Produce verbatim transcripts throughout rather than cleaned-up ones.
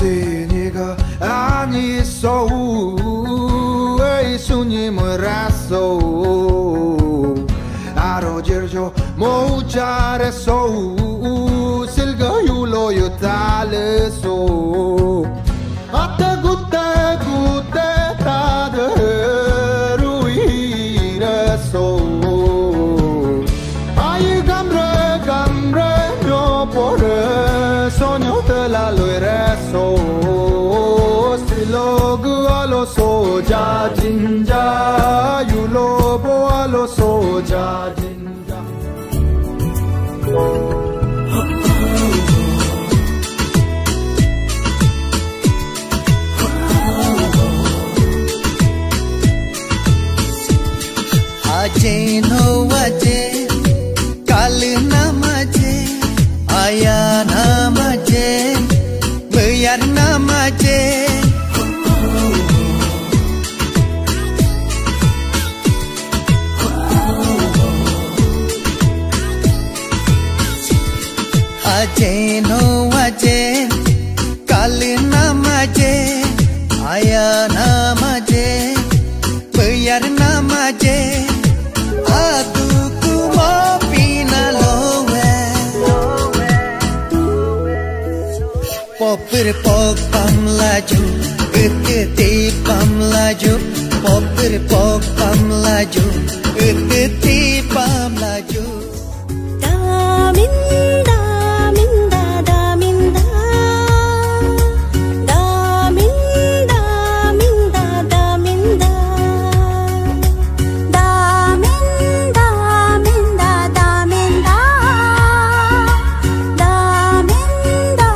네가 아니 있어 왜 손님을 했어 아로지르죠 못 잘했어 실가 유로요 달랬어 아따 굿대 굿대 다들 루이랬어 아이 감래 감래 녀보래 소녀들라 루이랬어 실로그 알로 소자 진자 유로보 알로 소자 진자 Aje no aje kal namaje aya namaje bayar namaje Aje no aje kal namaje aya namaje bayar namaje Popper pok pam laju, eketi pam laju. Popper pok pam laju, eketi pam laju. Daminda, minda, daminda, daminda, minda, daminda, daminda, minda, daminda, daminda.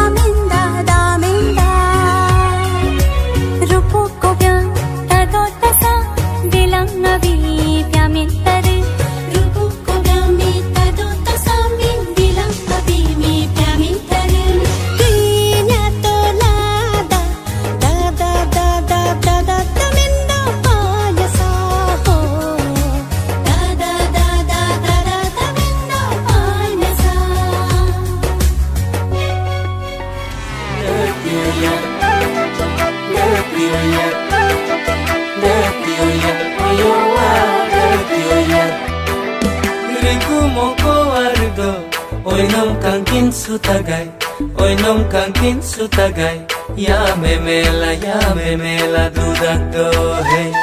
Oi nom kangkin sutagai, oi nom kangkin sutagai, ya memela ya memela dudak do hey.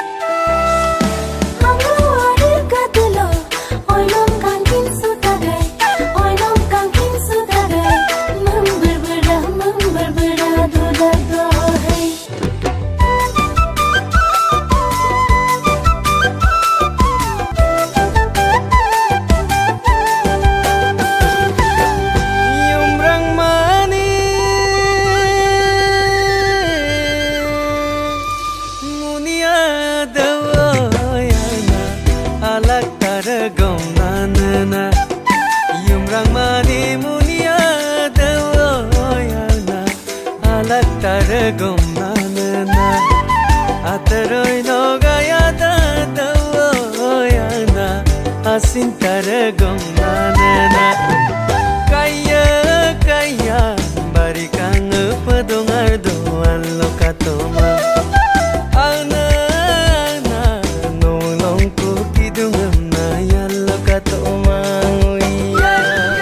Asintar gomana kaya kaya barikan pedongar doan lokatoma ana ana nolong ku kidung na ya lokatoma iya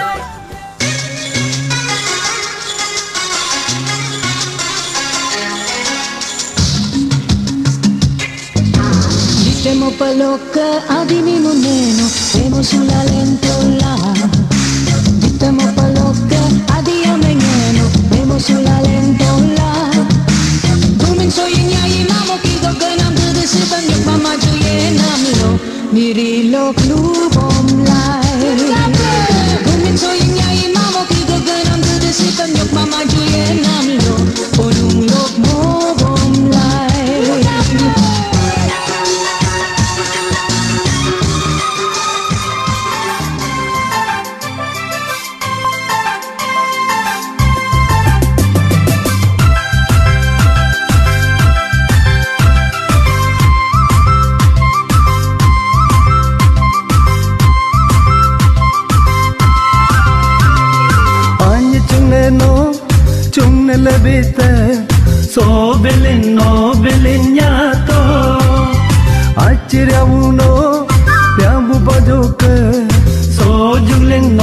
Siamo paloka adini muneno Vemo sulla lentola Ditemo paloka adia mengeno Vemo sulla lentola Gumin so yinyai mamo kigo ganam Dudu sipam yuk mama juye namlo Miri lok lubom lai Gumin so yinyai mamo kigo ganam Dudu sipam yuk mama juye namlo Ponung lok mo bom lai chung lebite so belin no belin nyato achirya uno pyabu bajoke so junglen